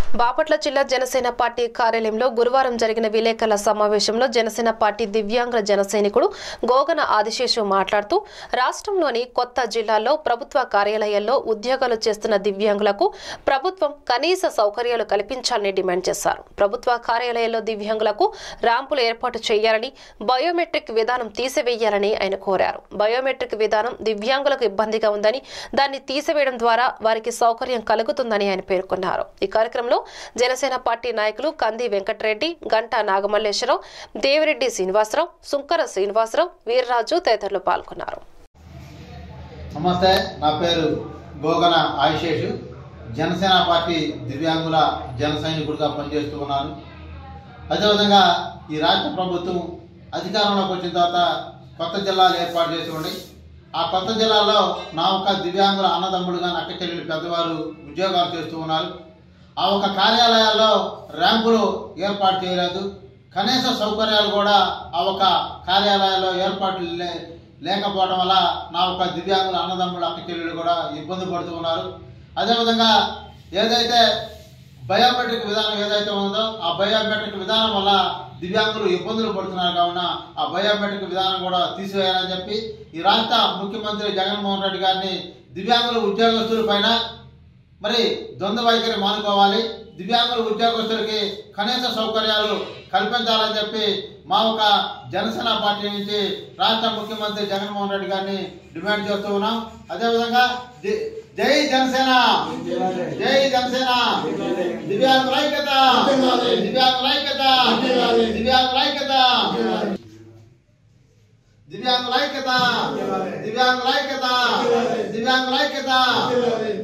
బాపట్ల జిల్లా జనసేన పార్టీ కార్యాలయంలో గురువారం జరిగిన విలేకరుల సమావేశంలో జనసేన పార్టీ దివ్యాంగుల జనసైనికుడు గోగన ఆదిశేషు మాట్లాడుతూ రాష్ట్రంలోని కొత్త జిల్లాల్లో ప్రభుత్వ కార్యాలయాల్లో ఉద్యోగాలు చేస్తున్న దివ్యాంగులకు ప్రభుత్వం కనీస సౌకర్యాలు కల్పించాలని డిమాండ్ చేశారు. ప్రభుత్వ కార్యాలయాల్లో దివ్యాంగులకు ర్యాంపులు ఏర్పాటు చేయాలని, బయోమెట్రిక్ విధానం తీసివేయాలని ఆయన కోరారు. బయోమెట్రిక్ విధానం దివ్యాంగులకు ఇబ్బందిగా ఉందని, దాన్ని తీసివేయడం ద్వారా వారికి సౌకర్యం కలుగుతుందని ఆయన పేర్కొన్నారు. ఈ కార్యక్రమంలో జనసేన పార్టీ నాయకులు కంది వెంకటరెడ్డి, గంటా నాగమల్లేశ్వరరావు, దేవిరెడ్డి శ్రీనివాసరావు, సుంకర శ్రీనివాసరావు, వీర్రాజు తదితరులు పాల్గొన్నారు. నమస్తే, నా పేరు గోగన ఆదిశేషు. జనసేన పార్టీ దివ్యాంగుల జన సైనికుడిగా పనిచేస్తూ ఉన్నాను. అదేవిధంగా ఈ రాష్ట్ర ప్రభుత్వం అధికారంలోకి వచ్చిన తర్వాత కొత్త జిల్లాలు ఏర్పాటు చేసి ఉండి, ఆ కొత్త జిల్లాలో నా ఒక దివ్యాంగుల అన్నదమ్ముడుగా అక్క చెల్లెలు పెద్దవారు ఉద్యోగాలు చేస్తూ ఉన్నారు. ఆ ఒక కార్యాలయాల్లో ర్యాంపులు ఏర్పాటు చేయలేదు. కనీస సౌకర్యాలు కూడా ఆ ఒక కార్యాలయాల్లో ఏర్పాట్లు లేకపోవడం వల్ల నా ఒక దివ్యాంగుల అన్నదమ్ముల అక్క చెల్లెలు కూడా ఇబ్బంది పడుతూ ఉన్నారు. అదేవిధంగా ఏదైతే బయోమెట్రిక్ విధానం ఏదైతే ఉందో ఆ బయోమెట్రిక్ విధానం వల్ల దివ్యాంగులు ఇబ్బందులు పడుతున్నారు. కావున ఆ బయోమెట్రిక్ విధానం కూడా తీసివేయాలని చెప్పి ఈ రాష్ట్ర ముఖ్యమంత్రి జగన్మోహన్ రెడ్డి గారిని దివ్యాంగుల ఉద్యోగస్తుల పైన మరి ద్వంద్వ వైఖరి మానుకోవాలి, దివ్యాంగుల ఉద్యోగస్తులకి కనీస సౌకర్యాలు కల్పించాలని చెప్పి మా ఒక జనసేన పార్టీ నుంచి రాష్ట్ర ముఖ్యమంత్రి జగన్మోహన్ రెడ్డి గారిని డిమాండ్ చేస్తూ ఉన్నాం. అదేవిధంగా జై జనసేన, జై జనసేన, దివ్యాంగుల ఐక్యత, దివ్యాంగుల ఐక్యత, దివ్యాంగుల ఐక్యత, దివ్యాంగుల ఐక్యత, దివ్యాంగుల ఐక్యత, దివ్యాంగుల ఐక్యత.